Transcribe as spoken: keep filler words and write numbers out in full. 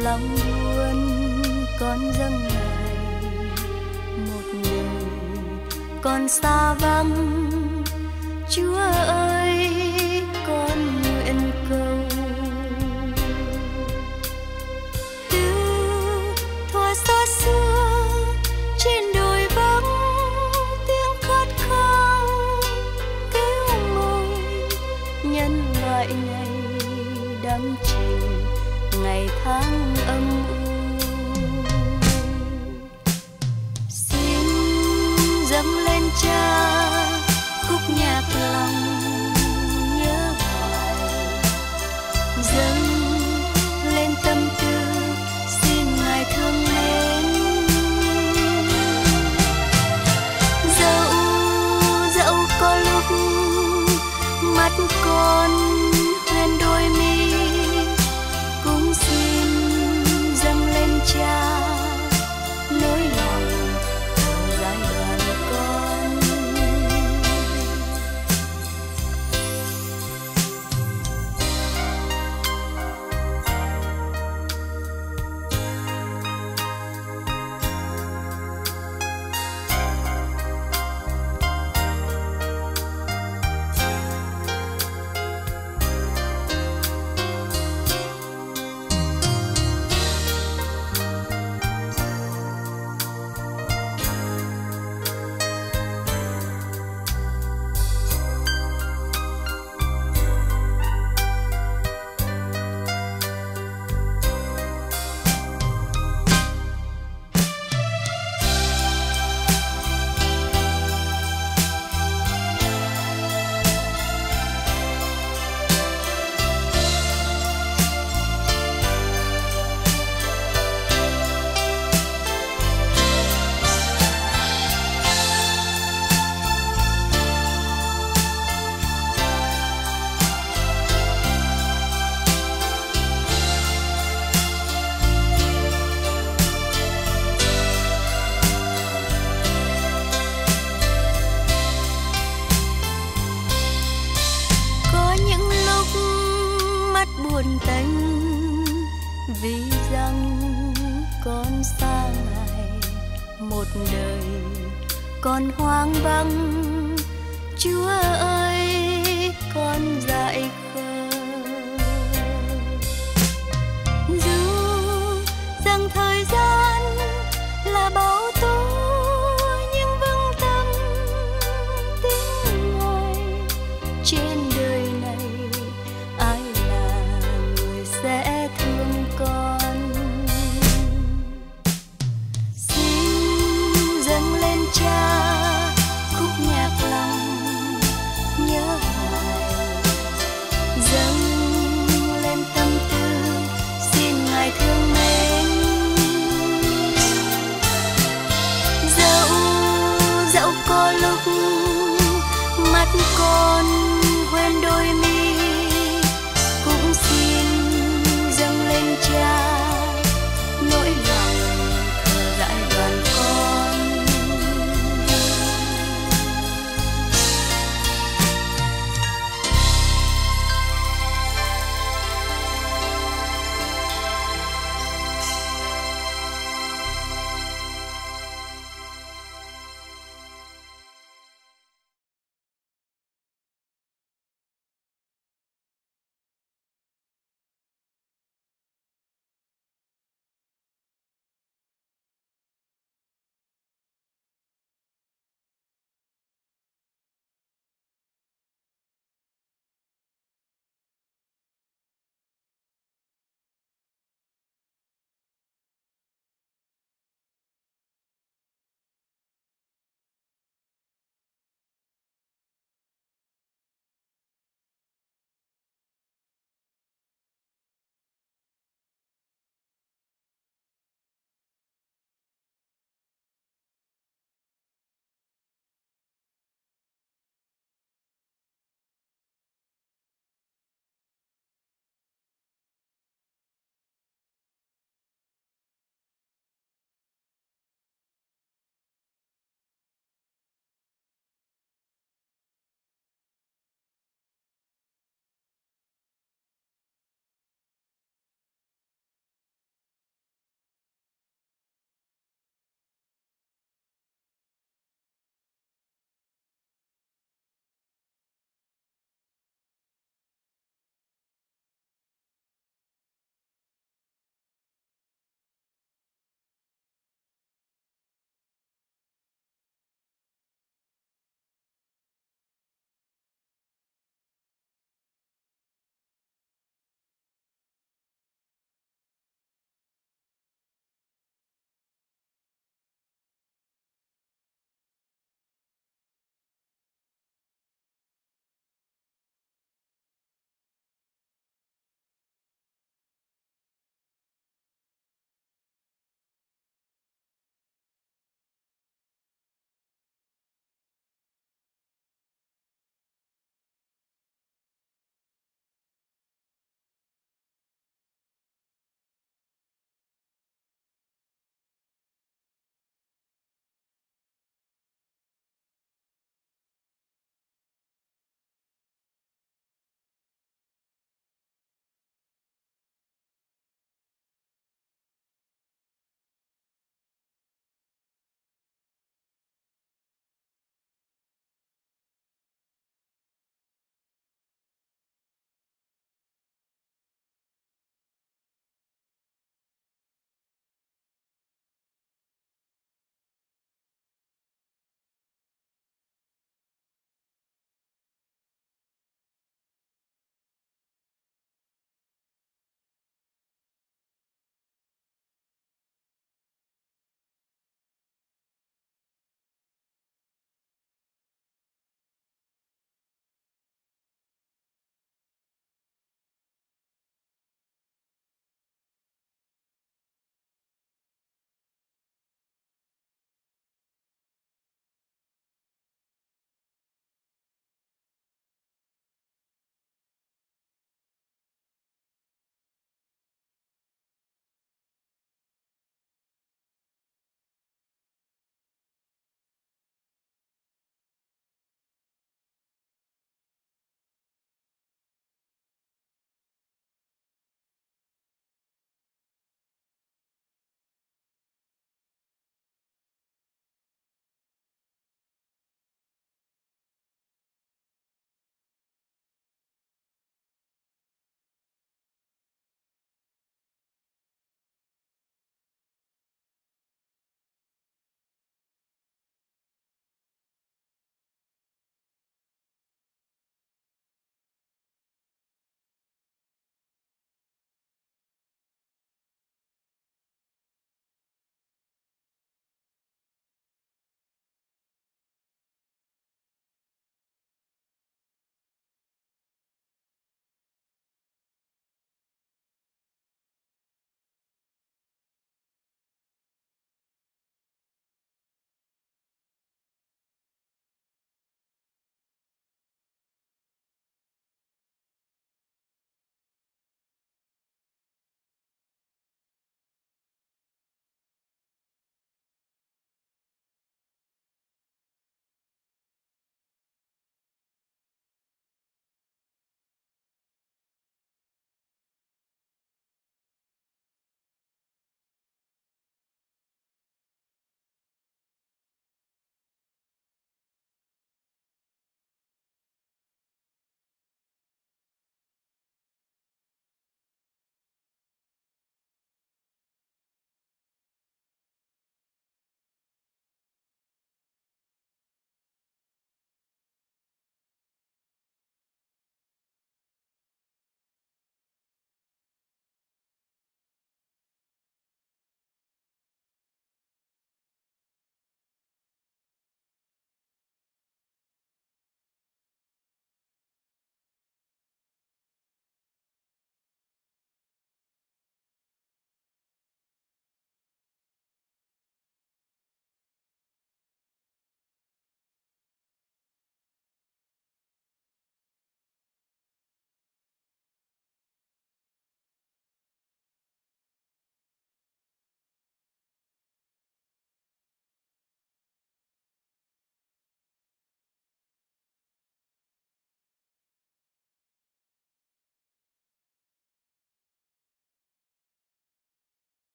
lòng buồn con dâng này, một đời con xa vắng. Chúa ơi con nguyện cầu, từ thuở xa xưa trên đồi vắng tiếng khát khao kêu mời nhân loại này đắm chìm ngày tháng âm u. Xin dâng lên Cha khúc nhạc lòng nhớ hoài, dâng lên tâm tư xin Ngài thương mến. Dẫu dẫu có lúc mắt con hoen đôi mi, cũng xin dâng lên Cha nỗi lòng thở dài đoàn con. Buồn tênh vì rằng con xa Ngài, một đời con hoang vắng. Chúa ơi con dại khờ, dù rằng thời gian là bão tố nhưng vững tâm tin Ngài. Trên đời này ai sẽ thương con, xin dâng lên Cha khúc nhạc lòng nhớ hoài, dâng lên tâm tư xin Ngài thương mến. Dẫu dẫu có lúc mắt con